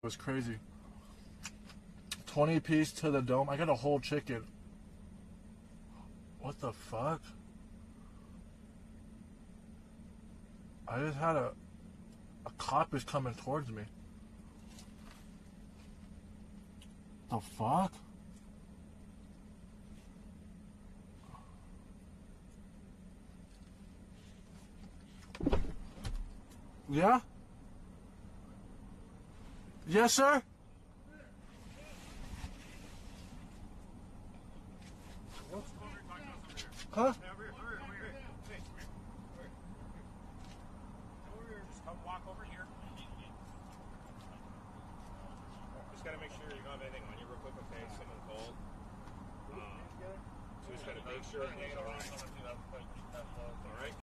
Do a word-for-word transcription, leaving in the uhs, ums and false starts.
It was crazy. twenty piece to the dome. I got a whole chicken. What the fuck? I just had a a cop is coming towards me. The fuck? Yeah? Yes, sir? Huh? Just come walk over here. Just gotta make sure you don't have anything on you real quick, okay? Someone called. Um, so just gotta make sure everything's alright. Alright?